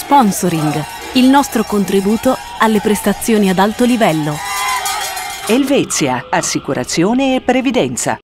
Sponsoring, il nostro contributo alle prestazioni ad alto livello. Helvetia, assicurazione e previdenza.